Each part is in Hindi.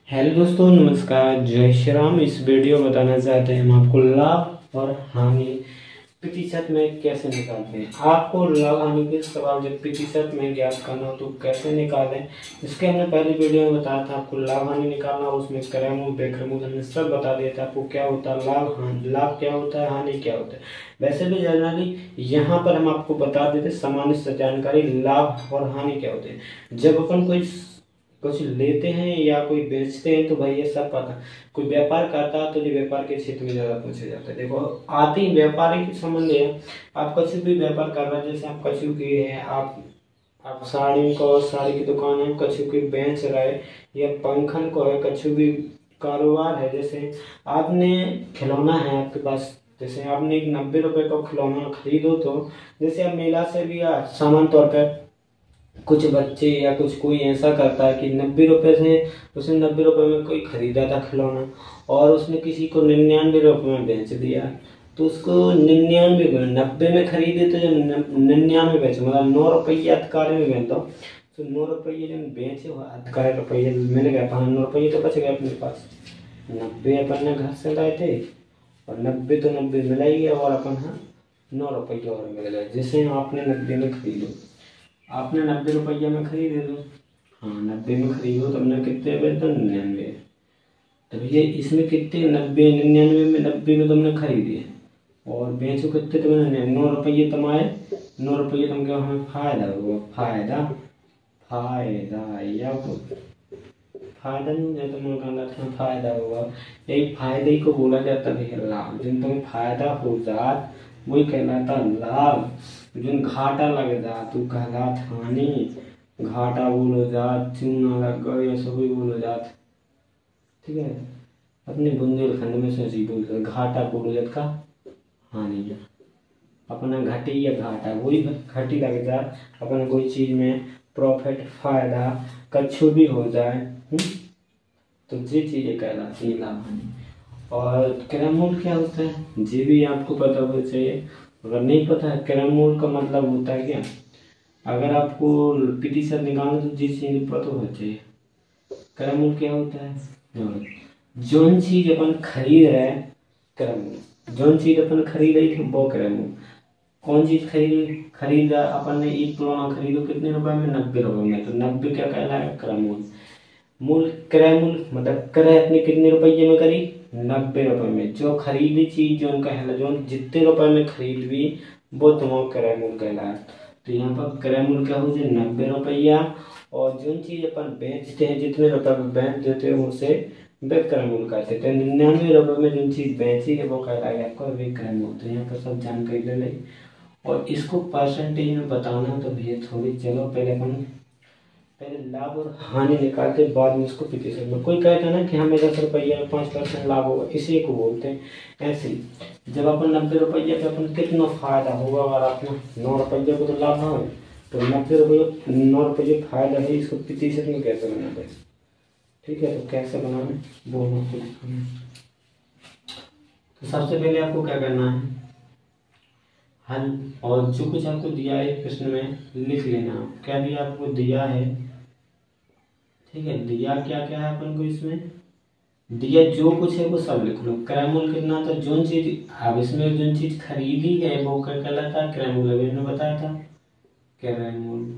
हेलो दोस्तों, नमस्कार, जय श्री राम। इस वीडियो में बताना चाहते हैं हम आपको लाभ और हानि प्रतिशत में कैसे निकालते हैं। आपको लाभ हानि के सवाल जब प्रतिशत में ज्ञात करना हो तो कैसे निकालें, इसके हमने पहले वीडियो में बताया था। आपको लाभ हानि निकालना, उसमें क्रयमूल्य विक्रयमूल्य हमने सब बता दिया था आपको क्या होता है लाभ हानि, लाभ क्या होता है, हानि क्या होता है। वैसे भी जनरली यहाँ पर हम आपको बता देते सामान्य से जानकारी लाभ और हानि क्या होते हैं। जब अपन कोई कुछ लेते हैं या कोई बेचते हैं तो भाई ये सब पता। कोई व्यापार करता है तो ये व्यापार के क्षेत्र में ज्यादा पूछा जाता है। देखो आते ही व्यापारी के संबंध है। आप कुछ भी व्यापार कर रहे हैं, जैसे आप कछु की है, आप साड़ी की दुकान है, कछु की बेच रहे या पंखन को है, कछु भी कारोबार है। जैसे आपने खिलौना है आपके पास, जैसे आपने एक 90 रुपए का खिलौना खरीदो तो जैसे आप मेला से भी सामान तौर पर कुछ बच्चे या कुछ कोई ऐसा करता है कि 90 रुपए से उसने 90 रुपए में कोई खरीदा था खिलौना और उसने किसी को 99 रुपए में बेच दिया। तो उसको 90 में खरीदे तो जब 99 बेचे, मतलब 9 रुपये अधिकारी में बेच दो तो 9 रुपये जब बेचे हो अधिकारी रुपये मिल गया, 9 रुपये तो बच गए अपने पास। 90 अपन ने घर से लाए थे और 90 तो 90 मिला ही है और अपन 9 रुपये और मिल गए। जिसे आपने 90 में खरीदो, आपने 90 रुपये में खरीदे दो, हाँ 90 में खरीदो तो हमने कितने बेच दो 99। तो भैया इसमें कितने 90 99 में 90 में तुमने खरीदे और बेचो कितने तुमने 9 रुपये कमाए। 9 रुपये तुम क्या हमें फायदा हुआ, फायदा फायदा या फायदा नहीं है तुम कहना था फायदा हुआ। यही फायदे को बोला जाता है लाभ। जिन तुम्हें फायदा हो जात वही कहलाता लाभ। जिन घाटा लग जात तो कहलात हानि। घाटा बोलो जात, चूना लग गए या सभी बोलो जात, ठीक है। अपने बुंदेलखंड में से बोल घाटा बोलो जात का हानि। अपना घटी या घाटा वही घटी लग जाए अपन कोई चीज में प्रॉफिट फायदा कछु भी हो जाए तो ये चीजें कहलाती है लाभ हानि। और क्रयमूल्य क्या होता है ये भी आपको पता होना चाहिए। अगर नहीं पता है क्रयमूल्य का मतलब होता है क्या, अगर आपको प्रतिशत निकालना तो जिस चीज पता होना चाहिए। क्रयमूल्य क्या होता है, जोन चीज अपन खरीद रहे हैं क्रयमूल्य, जोन चीज अपन खरीद रही थी वो क्रयमूल्य। कौन चीज खरीदा अपन ने, एक खिलौना खरीदो कितने रुपए में 90 रुपए में, तो 90 क्या कहलाएगा क्रयमूल्य। मूल्य क्रयमूल्य मतलब क्रय अपने कितने रुपये में करी 90 रुपए में। जो खरीदी चीज जो कहला जो जितने रुपए में खरीद भी वो तुम्हारा क्रयमूल्य कहलाए। तो यहाँ पर क्रयमूल्य क्या हो जाए 90 रुपया। और जो चीज अपन बेचते हैं जितने रुपए में बेच देते हैं उसे विक्रयमूल्य कहते हैं। 99 रुपए में जो चीज बेची है वो कहलाएगा आपका विक्रयमूल्य। तो यहाँ पर सब जानकारी ले लें और इसको परसेंटेज में बताना तो भैया थोड़ी चलो पहले लाभ और हानि निकालते बाद में उसको प्रतिशत में। कोई कहता है ना कि हमें 10 रुपये में 5% लाभ होगा, इसी को बोलते हैं। ऐसे जब अपन 90 रुपये पे अपन कितना फायदा होगा, अगर अपना 9 रुपये को तो लाभ ना हो तो 9 रुपये फायदा है, इसको प्रतिशत में कैसे बनाते हैं, ठीक है। तो कैसे बनाना बोलना तो सबसे पहले आपको क्या करना है हल, और जो कुछ आपको दिया है प्रश्न में लिख लेना। क्या दिया आपको दिया है, ठीक है। दिया क्या क्या है अपन को, इसमें दिया जो कुछ है वो सब लिख लो। क्रयमूल्य कितना था, जो चीज अब इसमें जो चीज खरीदी है वो क्या कहलाता है क्रयमूल्य। मैंने बताया था क्रयमूल्य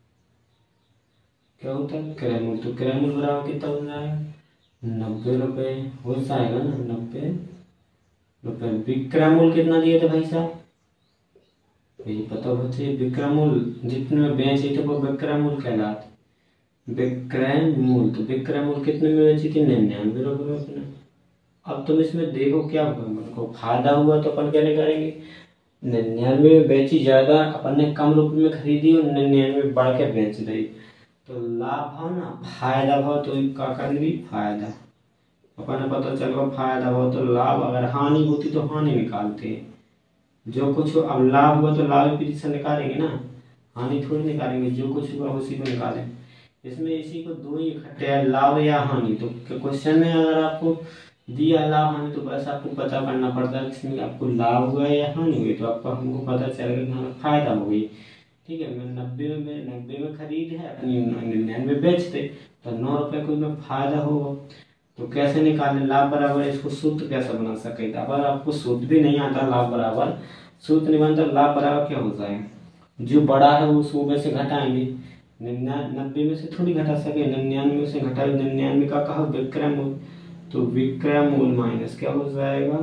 क्या होता है क्रयमूल्य। तो क्रयमूल्य बराबर कितना हो जाएगा 90 रुपये हो जाएगा ना, 90 रुपये। विक्रयमूल्य कितना दिया था भाई साहब, यही पता होना चाहिए। विक्रयमूल्य जितने बेचे थे वो विक्रयमूल्य कहलाते। विक्रय मूल्य, तो विक्रय मूल्य कितने में बेची थी 99 रुपये में अपने। अब तुम इसमें देखो क्या हुआ, को फायदा हुआ तो अपन क्या करेंगे 99 में बेची ज्यादा, अपन ने कम रुपए में खरीदी और 99 में बढ़ के बेच दी तो लाभ हो ना, फायदा हो तो का करेंगे फायदा। अपन ने पता चल फायदा हो तो लाभ, अगर हानि होती तो हानि निकालते हैं। जो कुछ अब लाभ हुआ तो लाभ प्रतिशत निकालेंगे ना, हानि थोड़ी निकालेंगे। जो कुछ हुआ उसी को निकालेंगे। इसमें इसी को दो ही इकट्ठे है लाभ या हानि। तो क्वेश्चन में अगर आपको दिया लाभ हानि तो बस आपको पता करना पड़ता है इसमें आपको लाभ हुआ या हानि हुई। तो आपको हमको पता चलेगा कि हमें फायदा हो गई, ठीक है, मैं 90 में खरीद है अपनी 99 बेच दे तो 9 रुपये को में फायदा होगा। तो कैसे निकालें लाभ बराबर, इसको सूत्र कैसे बना सके। अगर आपको सूत्र भी नहीं आता लाभ बराबर, सूत्र नहीं बनता, लाभ बराबर क्या हो जाएगा, जो बड़ा है वो 100 में से घटाएंगे, 90 में से थोड़ी घटा सके, 99 में से घटाए, 99 का कहा विक्रय मूल, तो विक्रय मूल माइनस क्या हो जाएगा,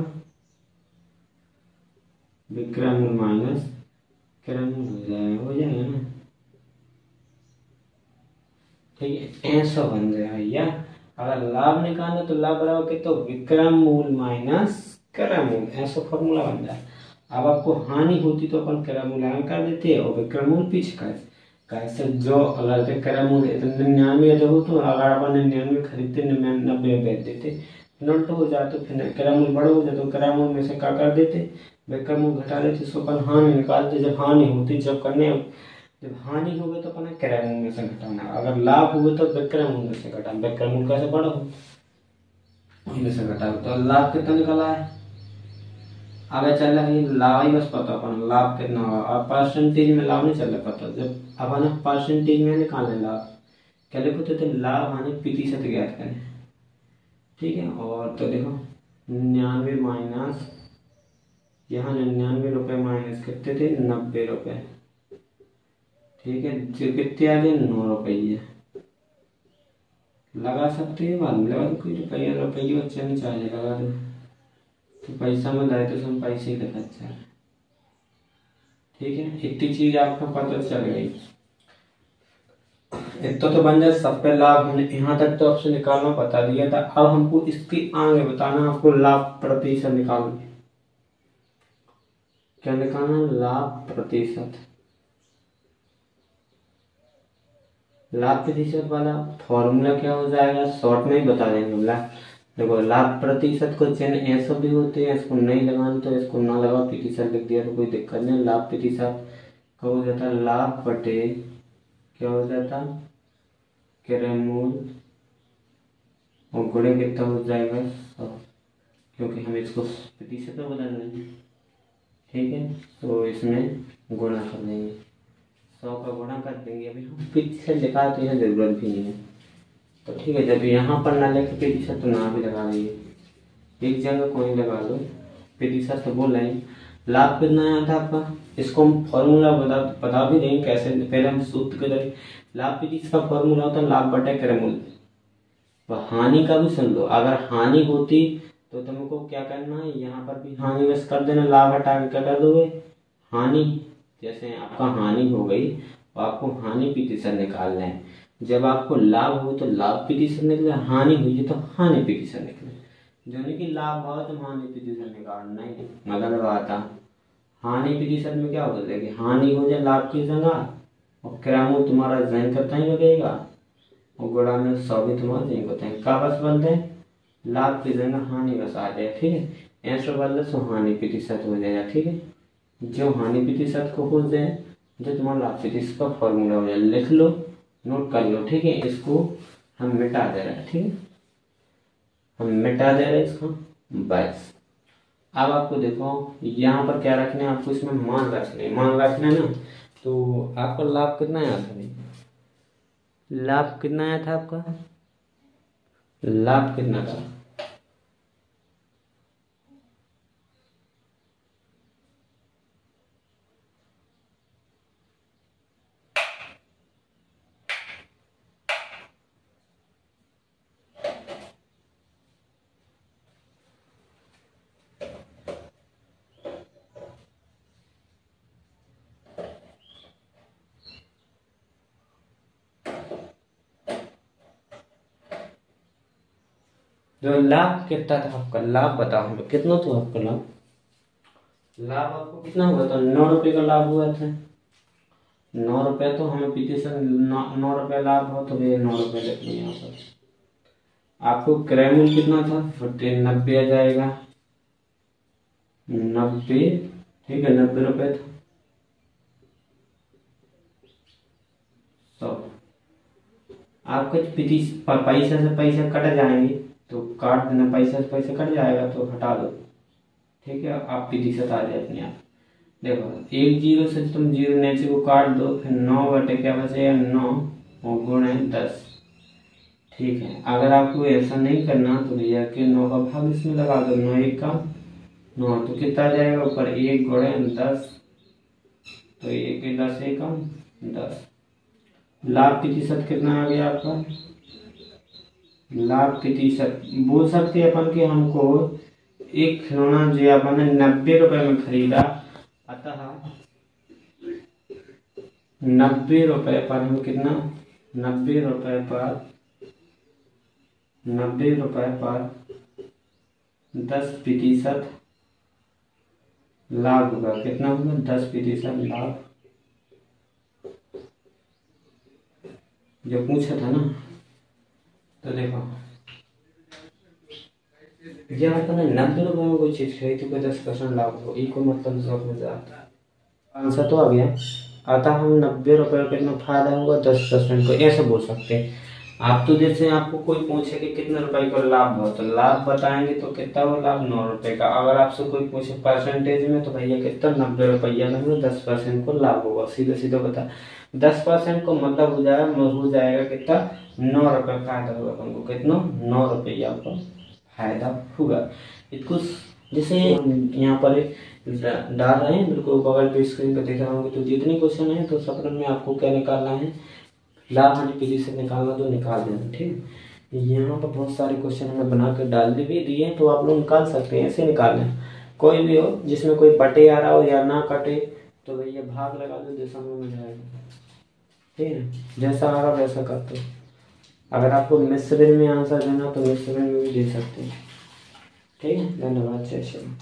विक्रय मूल माइनस क्रय मूल हो जाएगा ना। ठीक है, ऐसा बन जाएगा भैया। अगर लाभ निकालना तो लाभ बराबर के तो विक्रय मूल माइनस क्रय मूल, ऐसा फॉर्मूला बन जाए। अब आपको हानि होती तो अपन क्रय मूल्यांकन कर देते हैं और विक्रय मूल पीछे कर, कैसे जो अगर क्रय मूल 99 हो तो अगर अपन 99 खरीदते 90 में बेच देते, उल्टा हो जाए तो फिर क्रय मूल बड़ा हो जाए तो क्रय मूल में से क्या कर देते, विक्रय मूल घटा देते, सो अपन हानि निकालते। जब हानि होती जब हानि हो गई तो अपन क्रय मूल में से घटाना, अगर लाभ हुए तो विक्रय मूल में से घटाना, विक्रय मूल कैसे बड़ा हो में से घटा, तो लाभ कितना निकला है, आगे चल रहा है लाभ ही बस पता अपन लाभ कितना होगा। अब परसेंटेज में लाभ नहीं चल रहा पता, जब अपन परसेंटेज में निकालने लाभ क्या लिखो तो लाभ हानि प्रतिशत ज्ञात करें। ठीक है, और तो देखो 99 माइनस यहाँ 99 रुपये माइनस कितने थे 90 रुपये। ठीक है, जो कितने आ गए 9 रुपये लगा सकते हैं, बाद में लगा दो, कोई रुपये बच्चे नहीं चाहिए लगा दो, तो पैसा में लाए तो हम पैसे ही देखा अच्छा। ठीक है, इतनी चीज आपको पता चल गई, इतना तो बन जाए सब पे लाभ। हमने यहाँ तक तो आपसे निकालना बता दिया था, अब हमको इसके आगे बताना आपको लाभ प्रतिशत निकालना। क्या निकालना, लाभ प्रतिशत। लाभ प्रतिशत वाला फॉर्मूला क्या हो जाएगा, शॉर्ट में ही बता देंगे। देखो लाभ प्रतिशत को चिन्ह ऐसा भी होते हैं, इसको नहीं लगाना तो इसको ना लगा, प्रतिशत लिख दिया तो कोई दिक्कत नहीं। लाभ प्रतिशत क्या हो जाता है, लाभ बटे क्या हो जाता क्रय मूल और गुणे कितना हो जाएगा 100, क्योंकि हम इसको प्रतिशत में बदल देंगे। ठीक है, तो इसमें गुणा कर देंगे, 100 का गुणा कर देंगे। अभी हम प्रतिशत लिखा तो यह जरूरत भी नहीं है, तो ठीक है, जब यहाँ पर ना लिखे प्रतिशत तो ना भी लगा देंगे, एक जगह कोई लगा लो प्रतिशत। तो बोल रहे हैं लाभ कितना आया था आपका, इसको हम फॉर्मूला बता भी देंगे कैसे। पहले हम सूत्र के जरिए लाभ प्रतिशत का फॉर्मूला होता है लाभ बटे क्रय मूल। हानि का भी सुन लो, अगर हानि होती तो तुमको क्या करना है, यहाँ पर भी हानि बस कर देना, लाभ हटा के क्या कर दोगे हानि। जैसे आपका हानि हो गई तो आपको हानि प्रतिशत निकालना है। जब आपको लाभ हो तो लाभ प्रतिशत निकले, हानि हुई तो हानि प्रतिशत निकले। जो कि लाभ हो तो हानि प्रतिशत निकालना ही मतलब बात है। हानि प्रतिशत में क्या होता है कि हानि हो जाए लाभ की जगह और क्रय मूल तुम्हारा जैन करता ही लगेगा और गुणा में 100 भी तुम्हारा जैन करता है, का बस बनते हैं लाभ की जगह हानि बस आ जाए। ठीक है, ऐसा बदले तो हानि प्रतिशत हो जाएगा। ठीक है, जो हानि प्रतिशत को हो जाए जो तुम्हारा लाभ प्रतिशत का फॉर्मूला हो जाए, लिख लो नोट कर लो। ठीक है, इसको हम मिटा दे रहे हैं। ठीक है, हम मिटा दे रहे हैं इसको बस। अब आपको देखो यहाँ पर क्या रखना है, आपको इसमें मान रखना है ना। तो आपका लाभ कितना आया था, लाभ कितना आया था आपका, लाभ कितना था जो लाभ कितना था आपका, लाभ बताओ हमें कितना था आपका लाभ। लाभ आपको कितना हुआ था, 9 रुपये का लाभ हुआ था। 9 रुपये तो हमें पीछे से 9 रुपये लाभ हो तो ये 9 रुपये लिख लिया यहाँ पर। आपको क्रय मूल कितना था 90 आ जाएगा, 90। ठीक है, 90 रुपये था। तो आपके पैसा से पैसा कट जाएंगे तो काट देना, पैसा से पैसा कट जाएगा तो हटा दो। ठीक है, आप प्रतिशत आ जाए अपने आप। देखो 1 जीरो से तुम जीरो नीचे को काट दो, फिर 9 बटे क्या बचेगा 9 और गुणे 10। ठीक है, अगर आपको ऐसा नहीं करना तो भैया के 9 का भाग इसमें लगा दो, 9 1 का 9, तो कितना आ जाएगा ऊपर 1 गुणे 10, तो 1 10 1 कम 10। लाभ प्रतिशत कितना आ गया आपका? लाभ प्रतिशत बोल सकते हैं अपन कि हमको एक खिलौना जो अपन ने 90 रुपए में खरीदा, अतः 90 रुपए पर हम कितना 90 रुपए पर 10% लाभ होगा। कितना होगा? 10% लाभ, जो पूछा था ना। तो देखो जब अपन 90 रुपए में कोई चीज खरीदी तो 10% लाभ हो, को मतलब जॉब में जाता है। आंसर तो आ गया। अतः हम 90 रुपए का कितना फायदा होगा 10% को, ऐसे बोल सकते हैं आप। तो जैसे आपको कोई पूछे कि कितने रुपए का लाभ हो, तो लाभ बताएंगे तो कितना वो लाभ 9 रुपए का। अगर आपसे कोई पूछे परसेंटेज में, तो भैया कितना 90 रुपया में 10% को लाभ होगा। सीधे सीधे बता 10% को मतलब हो जाएगा कितना 9 रुपए फायदा होगा हमको। कितना 9 रुपया का फायदा होगा। इसको जैसे यहाँ पर डाल रहे हैं, बिल्कुल बगल पे स्क्रीन पे देख रहे होंगे। तो जितने क्वेश्चन है तो सब में आपको क्या निकालना है, लाभ हानि प्रतिशत निकालना, तो निकाल देना। ठीक, यहाँ पर बहुत सारे क्वेश्चन हमें बना कर डाल भी दिए, तो आप लोग निकाल सकते हैं, ऐसे निकाल लें। कोई भी हो जिसमें कोई बटे आ रहा हो या ना कटे, तो भैया भाग लगा दो, जैसा में जाएगा। ठीक है, जैसा आ रहा वैसा कर दो। अगर आपको मिश्रण में आंसर देना तो मिश्रण में भी दे सकते हैं। ठीक है, धन्यवाद, जय श्री राम।